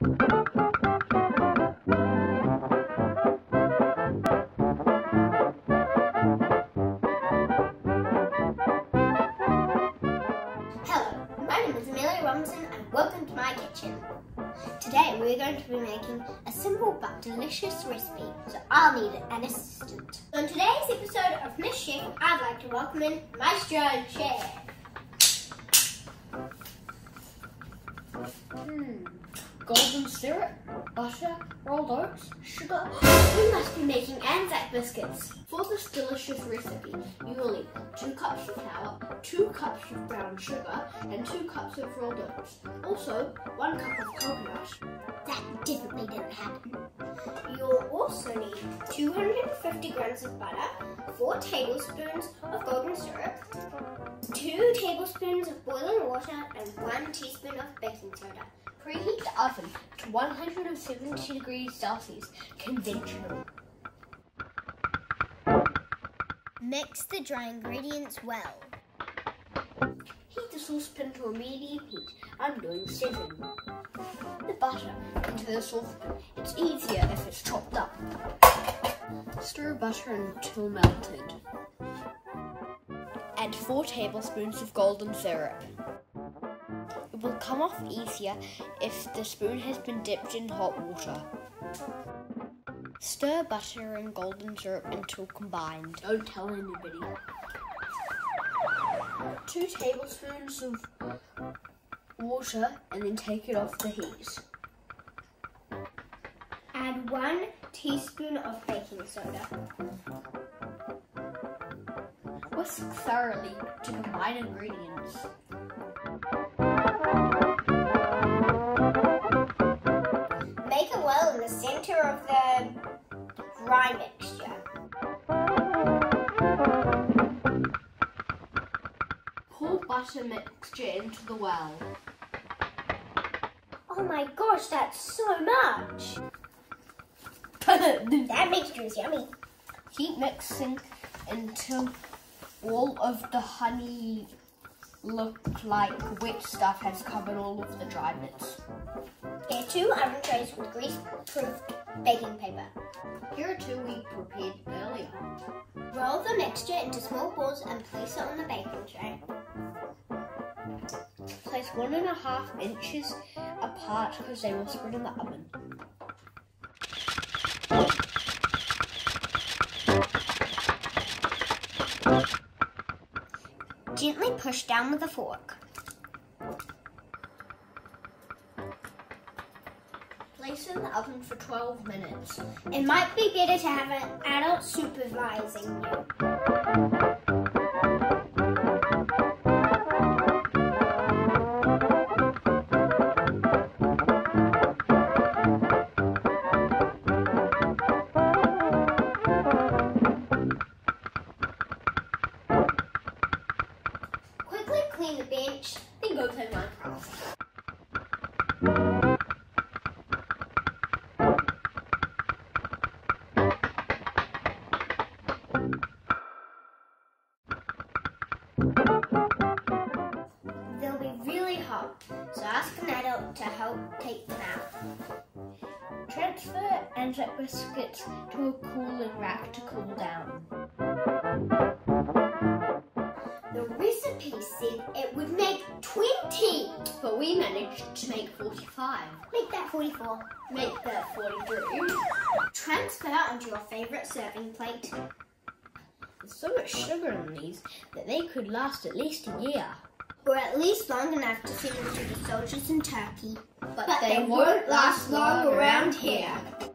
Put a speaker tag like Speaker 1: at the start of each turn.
Speaker 1: Hello, my name is Amelia Robinson and welcome to my kitchen. Today we're going to be making a simple but delicious recipe, so I'll need an assistant. On today's episode of Miss Chef, I'd like to welcome in Maestro Chef.
Speaker 2: Golden syrup, butter, rolled oats, sugar.
Speaker 1: We must be making ANZAC biscuits.
Speaker 2: For this delicious recipe, you will need 2 cups of flour, 2 cups of brown sugar, and 2 cups of rolled oats. Also, 1 cup of coconut.
Speaker 1: That definitely didn't happen. You'll also need 250 grams of butter, 4 tablespoons of golden syrup, 2 tablespoons of boiling water, and 1 teaspoon of baking soda.
Speaker 2: Preheat the oven to 170 degrees Celsius, conventional.
Speaker 1: Mix the dry ingredients well.
Speaker 2: Heat the saucepan to a medium heat. I'm doing 7. The butter into the saucepan. It's easier if it's chopped up. Stir butter until melted. Add 4 tablespoons of golden syrup. It will come off easier if the spoon has been dipped in hot water. Stir butter and golden syrup until combined. Don't tell anybody. 2 tablespoons of water and then take it off the heat.
Speaker 1: Add 1 teaspoon of baking soda.
Speaker 2: Whisk thoroughly to combine ingredients.
Speaker 1: Make a well in the center of the dry mixture.
Speaker 2: Pour butter mixture into the well.
Speaker 1: Oh my gosh, that's so much! That mixture is yummy.
Speaker 2: Keep mixing until all of the honey look like wet stuff has covered all of the dry bits.
Speaker 1: Get 2 oven trays with grease-proof baking paper.
Speaker 2: Here are 2 we prepared earlier.
Speaker 1: Roll the mixture into small balls and place it on the baking tray.
Speaker 2: Place 1.5 inches apart because they will spread in the oven.
Speaker 1: Gently push down with a fork.
Speaker 2: Place in the oven for 12 minutes.
Speaker 1: It might be better to have an adult supervising you. Quickly clean the bench,
Speaker 2: Then go play Minecraft.
Speaker 1: They'll be really hot, so ask an adult to help take them out.
Speaker 2: Transfer ANZAC biscuits to a cooling rack to cool down.
Speaker 1: The recipe said it would make 20,
Speaker 2: But we managed to make 45.
Speaker 1: Make that 44.
Speaker 2: Make that 43.
Speaker 1: Transfer onto your favourite serving plate.
Speaker 2: There's so much sugar in these that they could last at least a year.
Speaker 1: Or at least long enough to send them to the soldiers in Turkey.
Speaker 2: But they won't last long around here.